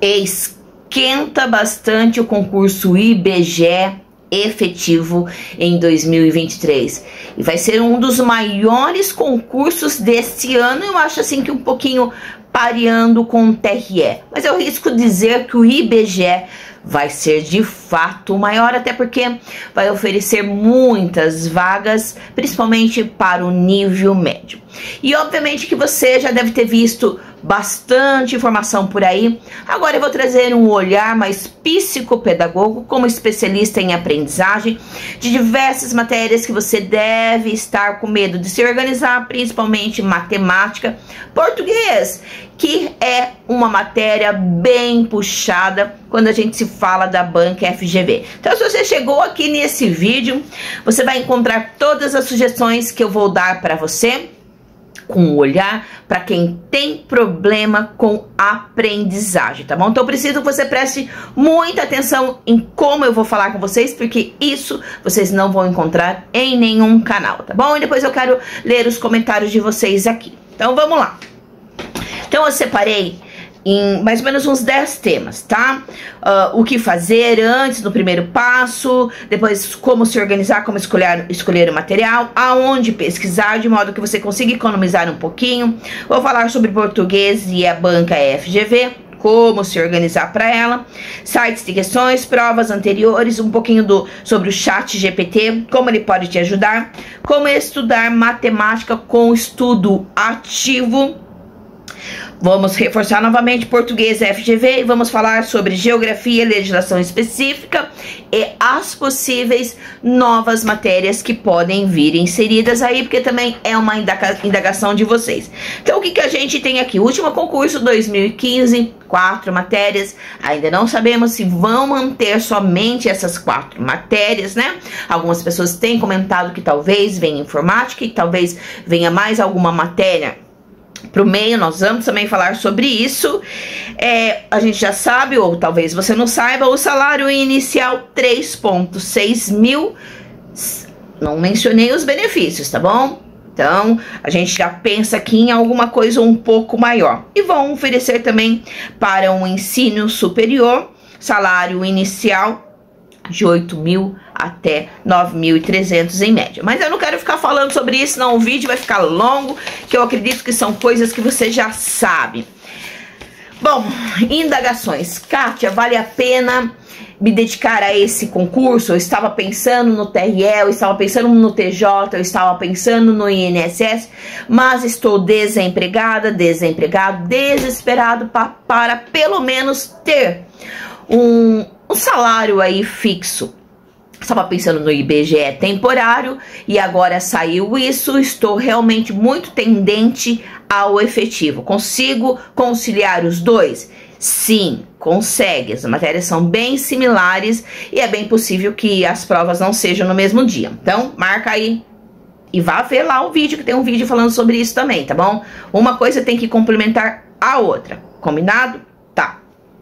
esquenta bastante o concurso IBGE efetivo em 2023 e vai ser um dos maiores concursos deste ano. Eu acho assim que um pouquinho pareando com o TRE, mas eu risco dizer que o IBGE vai ser de fato maior, até porque vai oferecer muitas vagas, principalmente para o nível médio. E obviamente que você já deve ter visto bastante informação por aí. Agora eu vou trazer um olhar mais psicopedagogo, como especialista em aprendizagem, de diversas matérias que você deve estar com medo de se organizar, principalmente matemática, português, que é uma matéria bem puxada quando a gente se fala da banca FGV. Então, se você chegou aqui nesse vídeo, você vai encontrar todas as sugestões que eu vou dar para você, com um olhar para quem tem problema com aprendizagem, tá bom? Então eu preciso que você preste muita atenção em como eu vou falar com vocês, porque isso vocês não vão encontrar em nenhum canal, tá bom? E depois eu quero ler os comentários de vocês aqui. Então vamos lá. Então eu separei em mais ou menos uns 10 temas, tá? O que fazer antes do primeiro passo, depois como se organizar, como escolher o material, aonde pesquisar, de modo que você consiga economizar um pouquinho. Vou falar sobre português e a banca FGV, como se organizar para ela, sites de questões, provas anteriores, um pouquinho sobre o ChatGPT, como ele pode te ajudar, como estudar matemática com estudo ativo. Vamos reforçar novamente português e FGV e vamos falar sobre geografia, legislação específica e as possíveis novas matérias que podem vir inseridas aí, porque também é uma indagação de vocês. Então o que a gente tem aqui? O último concurso 2015, 4 matérias, ainda não sabemos se vão manter somente essas 4 matérias, né? Algumas pessoas têm comentado que talvez venha informática e talvez venha mais alguma matéria pro meio. Nós vamos também falar sobre isso. A gente já sabe, ou talvez você não saiba, o salário inicial 3,6 mil. Não mencionei os benefícios, tá bom? Então, a gente já pensa aqui em alguma coisa um pouco maior. E vão oferecer também para um ensino superior, salário inicial de 8 mil até 9.300 em média. Mas eu não quero ficar falando sobre isso, não. O vídeo vai ficar longo, que eu acredito que são coisas que você já sabe. Bom, indagações. Kátia, vale a pena me dedicar a esse concurso? Eu estava pensando no TRE, eu estava pensando no TJ, eu estava pensando no INSS, mas estou desempregada, desempregado, desesperado para pelo menos ter um salário aí fixo. Estava pensando no IBGE temporário e agora saiu isso. Estou realmente muito tendente ao efetivo. Consigo conciliar os dois? Sim, consegue. As matérias são bem similares e é bem possível que as provas não sejam no mesmo dia. Então, marca aí e vá ver lá o vídeo, que tem um vídeo falando sobre isso também, tá bom? Uma coisa tem que complementar a outra. Combinado? Tá.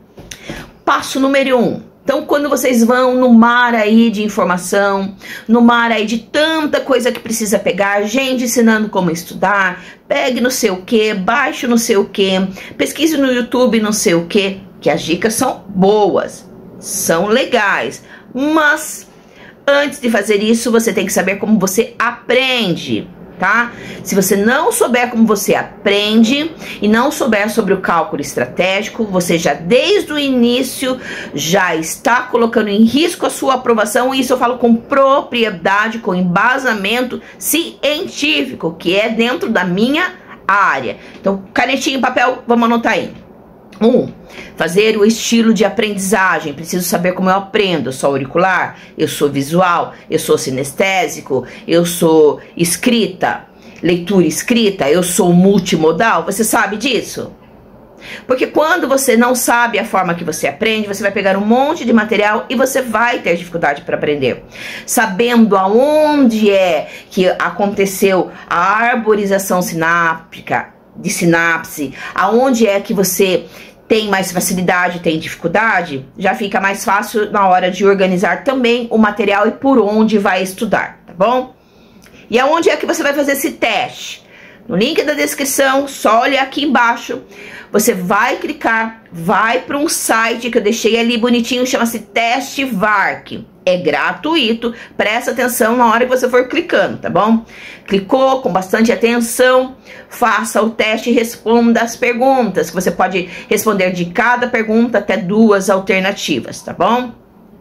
Passo número 1. Então, quando vocês vão no mar aí de informação, no mar aí de tanta coisa que precisa pegar, gente ensinando como estudar, pegue não sei o que, baixe não sei o que, pesquise no YouTube não sei o que as dicas são boas, são legais, mas antes de fazer isso, você tem que saber como você aprende, tá? Se você não souber como você aprende e não souber sobre o cálculo estratégico, você já desde o início já está colocando em risco a sua aprovação. E isso eu falo com propriedade, com embasamento científico, que é dentro da minha área. Então, canetinha e papel, vamos anotar aí. 1. Fazer o estilo de aprendizagem. Preciso saber como eu aprendo. Eu sou auricular, eu sou visual, eu sou sinestésico, eu sou escrita, leitura escrita, eu sou multimodal. Você sabe disso? Porque quando você não sabe a forma que você aprende, você vai pegar um monte de material e você vai ter dificuldade para aprender. Sabendo aonde é que aconteceu a arborização sináptica, de sinapse, aonde é que você tem mais facilidade, tem dificuldade, já fica mais fácil na hora de organizar também o material e por onde vai estudar, tá bom? E aonde é que você vai fazer esse teste? no link da descrição, só olhar aqui embaixo. Você vai clicar, vai para um site que eu deixei ali bonitinho, chama-se Testvark. É gratuito, presta atenção na hora que você for clicando, tá bom? Clicou com bastante atenção, faça o teste e responda as perguntas, que você pode responder de cada pergunta até 2 alternativas, tá bom?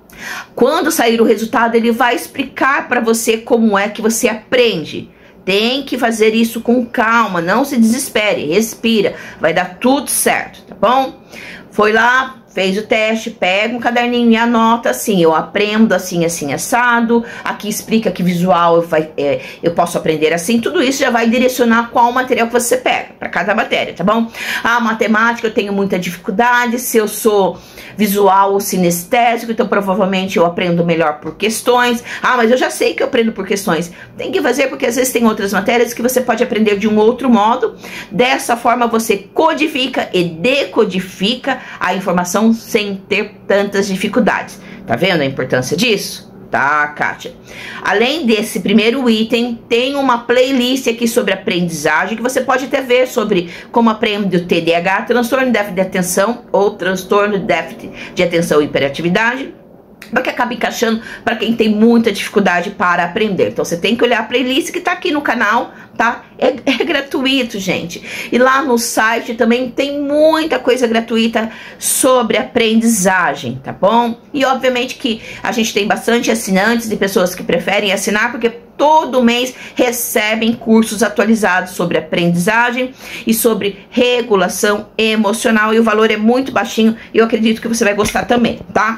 Quando sair o resultado, ele vai explicar para você como é que você aprende. Tem que fazer isso com calma, não se desespere, respira, vai dar tudo certo, tá bom? Foi lá, fez o teste, pega um caderninho e anota assim, eu aprendo assim, assim, assado, aqui explica que visual eu posso aprender assim, tudo isso já vai direcionar qual material que você pega, para cada matéria, tá bom? Ah, matemática eu tenho muita dificuldade, se eu sou visual ou sinestésico, então provavelmente eu aprendo melhor por questões. Ah, mas eu já sei que eu aprendo por questões. Tem que fazer porque às vezes tem outras matérias que você pode aprender de um outro modo. Dessa forma você codifica e decodifica a informação sem ter tantas dificuldades. Tá vendo a importância disso? Tá, Kátia? Além desse primeiro item, tem uma playlist aqui sobre aprendizagem que você pode até ver sobre como aprende o TDAH, transtorno de déficit de atenção ou transtorno de déficit de atenção e hiperatividade, porque acaba encaixando para quem tem muita dificuldade para aprender. Então você tem que olhar a playlist que tá aqui no canal, tá? É gratuito, gente. E lá no site também tem muita coisa gratuita sobre aprendizagem, tá bom? E obviamente que a gente tem bastante assinantes e pessoas que preferem assinar, porque todo mês recebem cursos atualizados sobre aprendizagem e sobre regulação emocional, e o valor é muito baixinho e eu acredito que você vai gostar também, tá?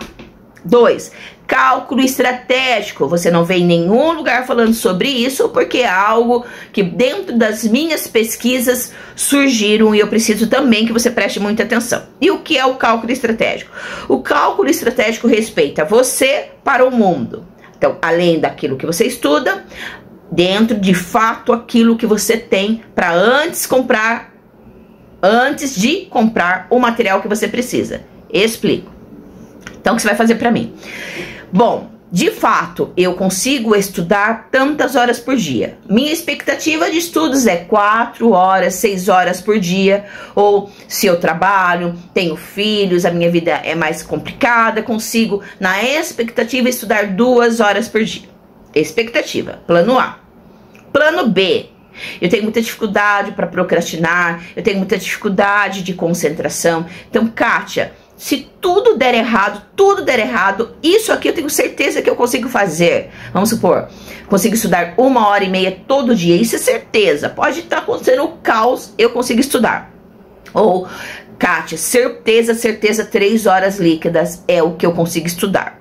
2. Cálculo estratégico. Você não vê em nenhum lugar falando sobre isso, porque é algo que dentro das minhas pesquisas surgiram e eu preciso também que você preste muita atenção. E o que é o cálculo estratégico? O cálculo estratégico respeita você para o mundo. Então, além daquilo que você estuda, dentro de fato aquilo que você tem para antes de comprar o material que você precisa. Explico. Então, o que você vai fazer para mim? Bom, de fato, eu consigo estudar tantas horas por dia. Minha expectativa de estudos é 4 horas, 6 horas por dia. Ou se eu trabalho, tenho filhos, a minha vida é mais complicada, consigo, na expectativa, estudar 2 horas por dia. Expectativa, plano A. Plano B. Eu tenho muita dificuldade para procrastinar, eu tenho muita dificuldade de concentração. Então, Kátia, se tudo der errado, isso aqui eu tenho certeza que eu consigo fazer. Vamos supor, consigo estudar 1h30 todo dia, isso é certeza. Pode estar acontecendo o caos, eu consigo estudar. Ou, Kátia, certeza, 3 horas líquidas é o que eu consigo estudar.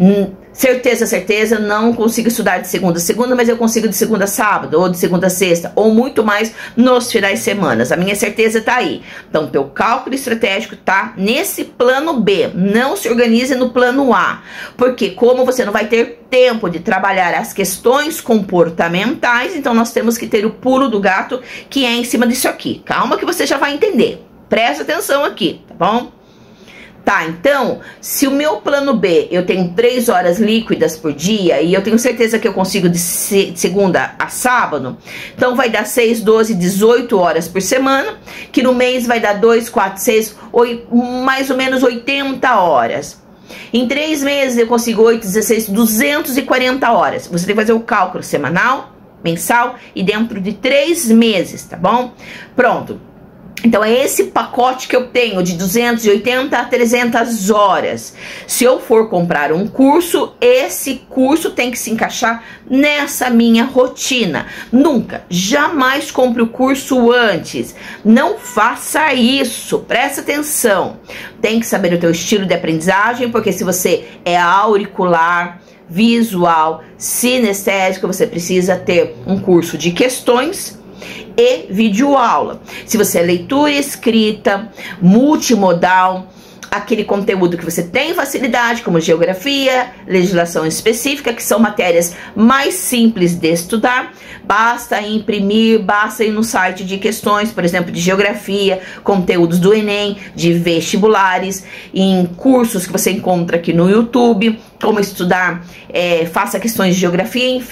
Certeza, não consigo estudar de segunda a segunda, mas eu consigo de segunda a sábado, ou de segunda a sexta, ou muito mais nos finais de semana. A minha certeza tá aí. Então, teu cálculo estratégico tá nesse plano B. Não se organize no plano A. Porque como você não vai ter tempo de trabalhar as questões comportamentais, então nós temos que ter o pulo do gato, que é em cima disso aqui. Calma que você já vai entender. Presta atenção aqui, tá bom? Tá, então, se o meu plano B, eu tenho 3 horas líquidas por dia, e eu tenho certeza que eu consigo de segunda a sábado, então vai dar 6, 12, 18 horas por semana, que no mês vai dar 2, 4, 6, mais ou menos 80 horas. Em 3 meses eu consigo 8, 16, 240 horas. Você tem que fazer o cálculo semanal, mensal e dentro de 3 meses, tá bom? Pronto. Então é esse pacote que eu tenho de 280 a 300 horas. Se eu for comprar um curso, esse curso tem que se encaixar nessa minha rotina. Nunca, jamais compre o curso antes. Não faça isso, presta atenção. Tem que saber o teu estilo de aprendizagem, porque se você é auricular, visual, sinestésico, você precisa ter um curso de questões e videoaula. Se você é leitura e escrita, multimodal, aquele conteúdo que você tem facilidade, como geografia, legislação específica, que são matérias mais simples de estudar, basta imprimir, basta ir no site de questões, por exemplo, de geografia, conteúdos do Enem, de vestibulares, em cursos que você encontra aqui no YouTube, como estudar, faça questões de geografia, enfim.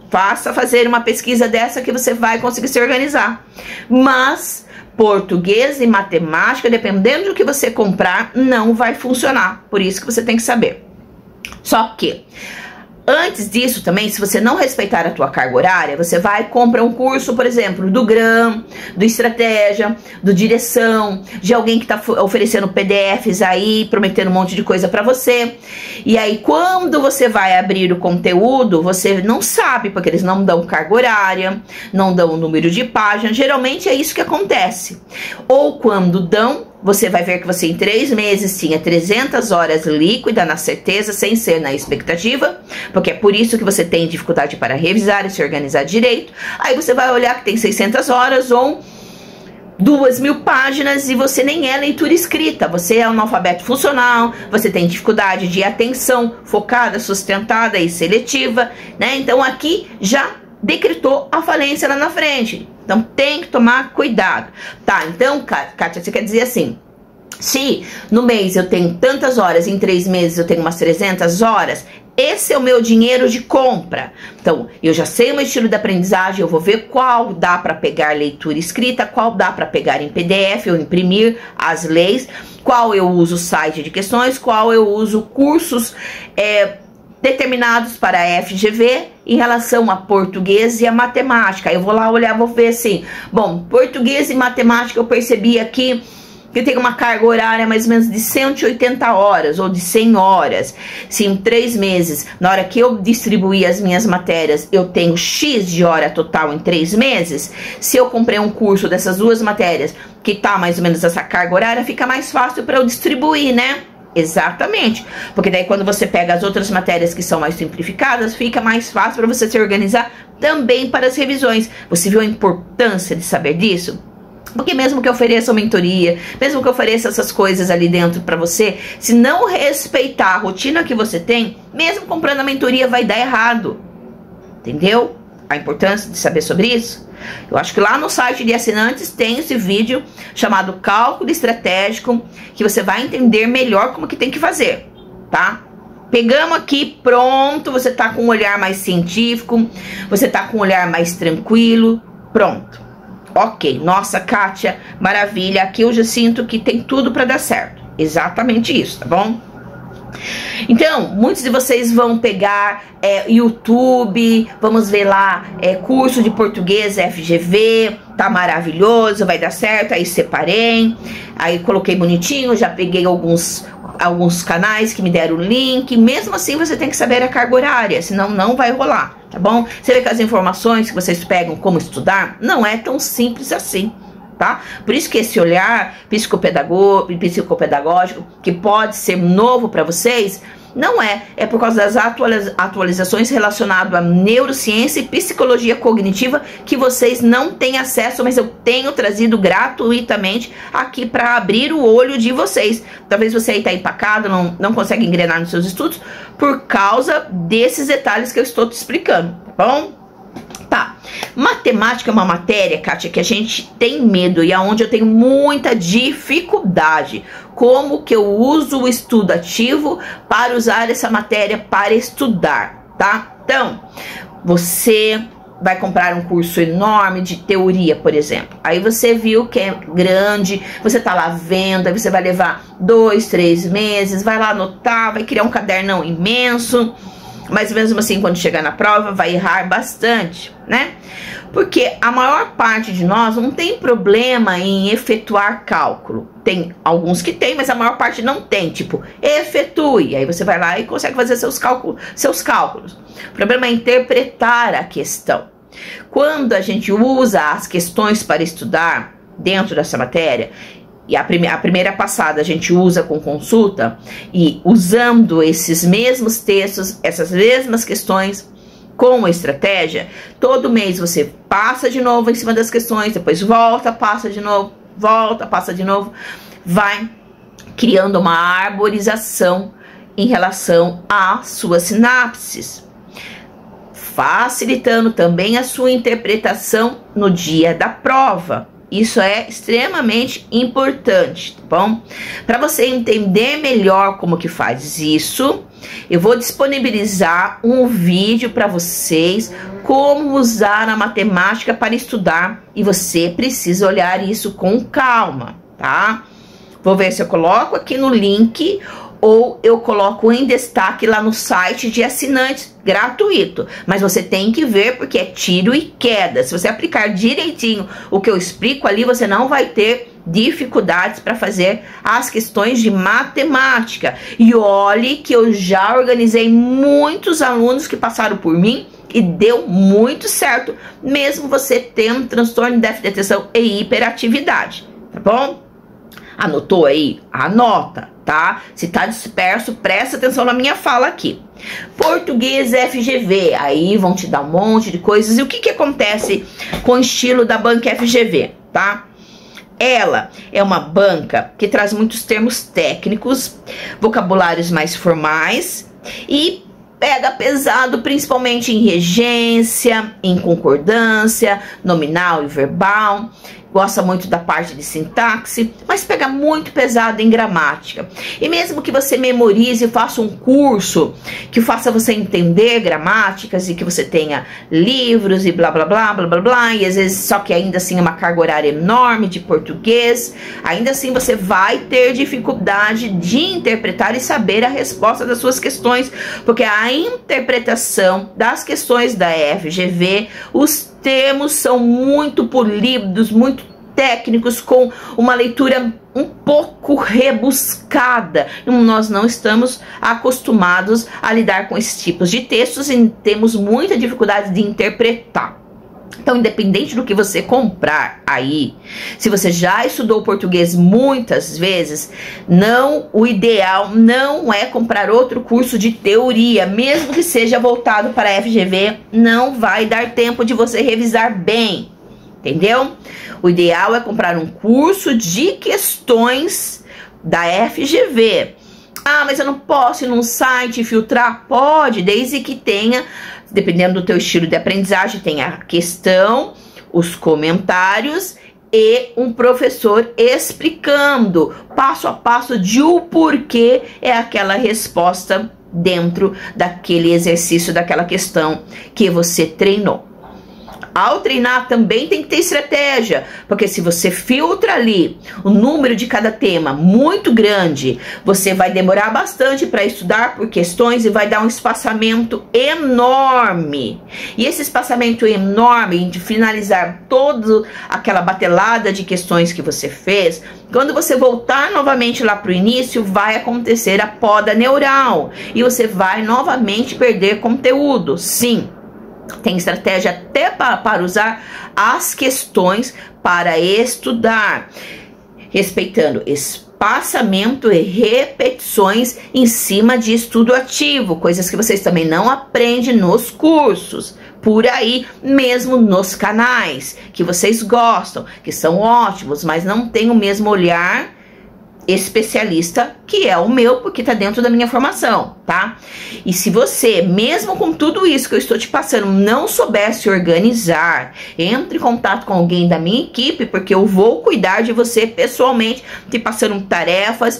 faça fazer uma pesquisa dessa que você vai conseguir se organizar. Mas português e matemática, dependendo do que você comprar, não vai funcionar. Por isso que você tem que saber. Só que antes disso também, se você não respeitar a tua carga horária, você vai e compra um curso, por exemplo, do GRAM, do Estratégia, do Direção, de alguém que tá oferecendo PDFs aí, prometendo um monte de coisa pra você. E aí, quando você vai abrir o conteúdo, você não sabe, porque eles não dão carga horária, não dão o número de página. Geralmente é isso que acontece. Ou quando dão, você vai ver que você em 3 meses tinha 300 horas líquida na certeza, sem ser na expectativa, porque é por isso que você tem dificuldade para revisar e se organizar direito. Aí você vai olhar que tem 600 horas ou 2.000 páginas e você nem é leitura escrita, você é analfabeto funcional, você tem dificuldade de atenção focada, sustentada e seletiva, né? Então aqui já decretou a falência lá na frente. Então tem que tomar cuidado, tá? Então, Kátia, você quer dizer assim, se no mês eu tenho tantas horas, em 3 meses eu tenho umas 300 horas, esse é o meu dinheiro de compra. Então, eu já sei o meu estilo de aprendizagem, eu vou ver qual dá para pegar leitura escrita, qual dá para pegar em PDF ou imprimir as leis, qual eu uso site de questões, qual eu uso cursos determinados para a FGV em relação a português e a matemática. Eu vou lá olhar, vou ver assim, bom, português e matemática eu percebi aqui que eu tenho uma carga horária mais ou menos de 180 horas ou de 100 horas. Se em 3 meses, na hora que eu distribuir as minhas matérias, eu tenho X de hora total em 3 meses, se eu comprei um curso dessas 2 matérias que tá mais ou menos essa carga horária, fica mais fácil para eu distribuir, né? Exatamente, porque daí quando você pega as outras matérias que são mais simplificadas, fica mais fácil para você se organizar também para as revisões. Você viu a importância de saber disso? Porque mesmo que eu ofereça uma mentoria, mesmo que eu ofereça essas coisas ali dentro para você, se não respeitar a rotina que você tem, mesmo comprando a mentoria vai dar errado. Entendeu? A importância de saber sobre isso? Eu acho que lá no site de assinantes tem esse vídeo chamado Cálculo Estratégico, que você vai entender melhor como que tem que fazer, tá? Pegamos aqui, pronto, você tá com um olhar mais científico, você tá com um olhar mais tranquilo, pronto. Ok, nossa, Kátia, maravilha, aqui eu já sinto que tem tudo para dar certo. Exatamente isso, tá bom? Então, muitos de vocês vão pegar YouTube, vamos ver lá, curso de português FGV, tá maravilhoso, vai dar certo, aí separei, aí coloquei bonitinho, já peguei alguns canais que me deram o link. Mesmo assim você tem que saber a carga horária, senão não vai rolar, tá bom? Você vê que as informações que vocês pegam como estudar, não é tão simples assim, tá? Por isso que esse olhar psicopedagógico, que pode ser novo para vocês, não é por causa das atualizações relacionadas à neurociência e psicologia cognitiva que vocês não têm acesso, mas eu tenho trazido gratuitamente aqui para abrir o olho de vocês. Talvez você aí tá empacado, não consegue engrenar nos seus estudos por causa desses detalhes que eu estou te explicando, tá bom? Tá, matemática é uma matéria, Kátia, que a gente tem medo e aonde eu tenho muita dificuldade. Como que eu uso o estudo ativo para usar essa matéria para estudar, tá? Então, você vai comprar um curso enorme de teoria, por exemplo. Aí você viu que é grande, você tá lá vendo, aí você vai levar 2, 3 meses, vai lá anotar, vai criar um cadernão imenso. Mas mesmo assim, quando chegar na prova, vai errar bastante, né? Porque a maior parte de nós não tem problema em efetuar cálculo. Tem alguns que tem, mas a maior parte não tem. Tipo, efetue. Aí você vai lá e consegue fazer seus cálculos. O problema é interpretar a questão. Quando a gente usa as questões para estudar dentro dessa matéria, e a primeira passada a gente usa com consulta, e usando esses mesmos textos, essas mesmas questões com estratégia, todo mês você passa de novo em cima das questões, depois volta, passa de novo, volta, passa de novo, vai criando uma arborização em relação às suas sinapses, facilitando também a sua interpretação no dia da prova. Isso é extremamente importante, tá bom? Para você entender melhor como que faz isso, eu vou disponibilizar um vídeo para vocês como usar a matemática para estudar, e você precisa olhar isso com calma, tá? Vou ver se eu coloco aqui no link ou eu coloco em destaque lá no site de assinantes, gratuito. Mas você tem que ver, porque é tiro e queda. Se você aplicar direitinho o que eu explico ali, você não vai ter dificuldades para fazer as questões de matemática. E olhe que eu já organizei muitos alunos que passaram por mim e deu muito certo, mesmo você tendo transtorno de déficit de atenção e hiperatividade, tá bom? Anotou aí? Anota, tá? Se tá disperso, presta atenção na minha fala aqui. Português FGV, aí vão te dar um monte de coisas. E o que que acontece com o estilo da banca FGV, tá? Ela é uma banca que traz muitos termos técnicos, vocabulários mais formais e pega pesado principalmente em regência, em concordância, nominal e verbal. Gosta muito da parte de sintaxe, mas pega muito pesado em gramática. E mesmo que você memorize e faça um curso que faça você entender gramáticas e que você tenha livros e blá blá blá blá blá blá, e às vezes só que ainda assim é uma carga horária enorme de português, ainda assim você vai ter dificuldade de interpretar e saber a resposta das suas questões, porque a interpretação das questões da FGV, os termos são muito polidos, muito técnicos, com uma leitura um pouco rebuscada. Nós não estamos acostumados a lidar com esses tipos de textos e temos muita dificuldade de interpretar. Então, independente do que você comprar aí, se você já estudou português muitas vezes, o ideal não é comprar outro curso de teoria, mesmo que seja voltado para a FGV, não vai dar tempo de você revisar bem, entendeu? O ideal é comprar um curso de questões da FGV. Ah, mas eu não posso ir num site e filtrar? Pode, desde que tenha, dependendo do teu estilo de aprendizagem, tem a questão, os comentários e um professor explicando passo a passo de o porquê é aquela resposta dentro daquele exercício, daquela questão que você treinou. Ao treinar também tem que ter estratégia, porque se você filtra ali o número de cada tema muito grande, você vai demorar bastante para estudar por questões e vai dar um espaçamento enorme. E esse espaçamento enorme de finalizar toda aquela batelada de questões que você fez, quando você voltar novamente lá para o início, vai acontecer a poda neural e você vai novamente perder conteúdo. Sim. Tem estratégia até para usar as questões para estudar, respeitando espaçamento e repetições em cima de estudo ativo, coisas que vocês também não aprendem nos cursos, por aí mesmo nos canais que vocês gostam, que são ótimos, mas não tem o mesmo olhar especialista que é o meu, porque tá dentro da minha formação, tá? E se você, mesmo com tudo isso que eu estou te passando, não souber se organizar, entre em contato com alguém da minha equipe, porque eu vou cuidar de você pessoalmente, te passando tarefas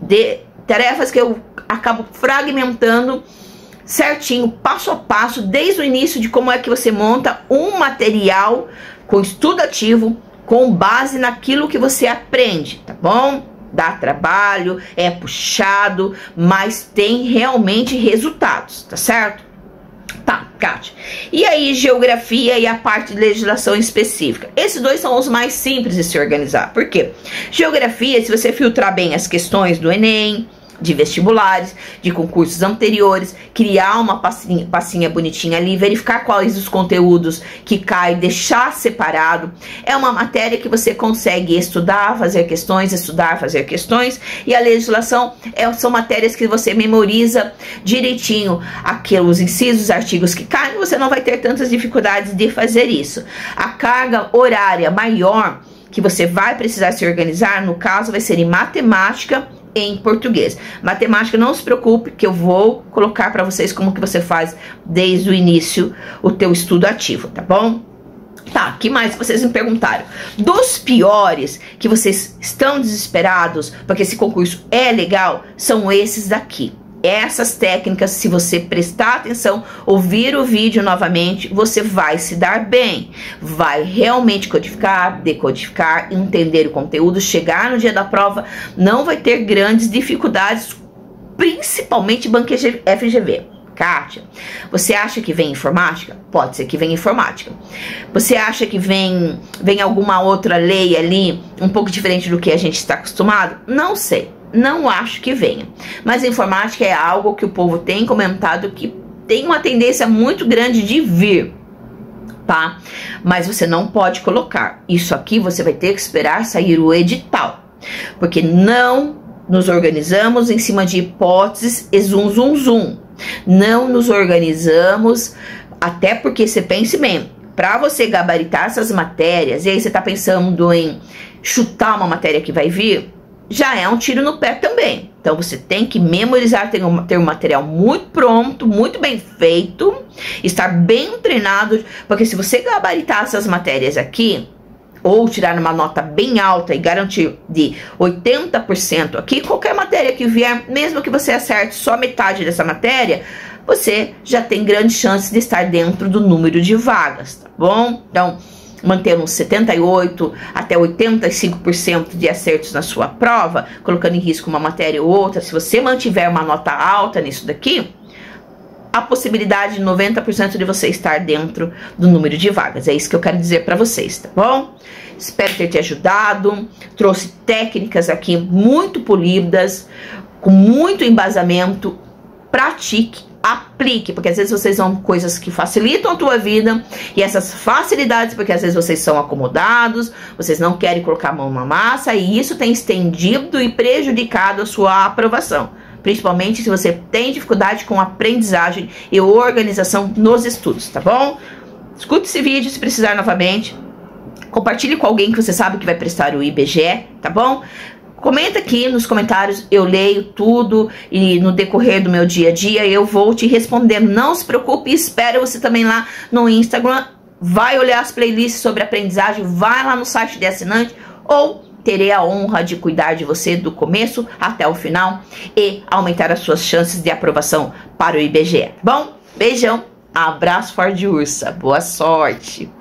que eu acabo fragmentando certinho, passo a passo, desde o início de como é que você monta um material com estudo ativo, com base naquilo que você aprende, tá bom? Dá trabalho, é puxado, mas tem realmente resultados, tá certo? Tá, Kátia. E aí, geografia e a parte de legislação específica. Esses dois são os mais simples de se organizar. Por quê? Geografia, se você filtrar bem as questões do Enem, de vestibulares, de concursos anteriores, criar uma pastinha bonitinha ali, verificar quais os conteúdos que caem, deixar separado. É uma matéria que você consegue estudar, fazer questões, estudar, fazer questões. E a legislação são matérias que você memoriza direitinho aqueles incisos, artigos que caem, você não vai ter tantas dificuldades de fazer isso. A carga horária maior que você vai precisar se organizar, no caso, vai ser em matemática e em português. Matemática, não se preocupe, que eu vou colocar para vocês como que você faz desde o início o teu estudo ativo, tá bom? Tá, que mais vocês me perguntaram? Dos piores, que vocês estão desesperados, porque esse concurso é legal, são esses daqui. Essas técnicas, se você prestar atenção, ouvir o vídeo novamente, você vai se dar bem. Vai realmente codificar, decodificar, entender o conteúdo, chegar no dia da prova, não vai ter grandes dificuldades, principalmente banco FGV. Kátia, você acha que vem informática? Pode ser que venha informática. Você acha que vem alguma outra lei ali, um pouco diferente do que a gente está acostumado? Não sei, não acho que venha. Mas a informática é algo que o povo tem comentado que tem uma tendência muito grande de vir, tá? Mas você não pode colocar. Isso aqui você vai ter que esperar sair o edital, porque não nos organizamos em cima de hipóteses e zum. Não nos organizamos, até porque você pense bem, para você gabaritar essas matérias, e aí você tá pensando em chutar uma matéria que vai vir, já é um tiro no pé também. Então você tem que memorizar, ter um material muito pronto, muito bem feito, estar bem treinado, porque se você gabaritar essas matérias aqui, ou tirar uma nota bem alta e garantir de 80% aqui, qualquer matéria que vier, mesmo que você acerte só metade dessa matéria, você já tem grandes chances de estar dentro do número de vagas, tá bom? Então, manter uns 78% até 85% de acertos na sua prova, colocando em risco uma matéria ou outra, se você mantiver uma nota alta nisso daqui, a possibilidade de 90% de você estar dentro do número de vagas. É isso que eu quero dizer para vocês, tá bom? Espero ter te ajudado. Trouxe técnicas aqui muito polidas, com muito embasamento. Pratique, aplique, porque às vezes vocês vão coisas que facilitam a tua vida, e essas facilidades, porque às vezes vocês são acomodados, vocês não querem colocar a mão na massa, e isso tem estendido e prejudicado a sua aprovação. Principalmente se você tem dificuldade com aprendizagem e organização nos estudos, tá bom? Escute esse vídeo se precisar novamente. Compartilhe com alguém que você sabe que vai prestar o IBGE, tá bom? Comenta aqui nos comentários, eu leio tudo e no decorrer do meu dia a dia eu vou te respondendo. Não se preocupe, espero você também lá no Instagram. Vai olhar as playlists sobre aprendizagem, vai lá no site de assinante ou terei a honra de cuidar de você do começo até o final e aumentar as suas chances de aprovação para o IBGE. Bom, beijão, abraço forte de ursa, boa sorte!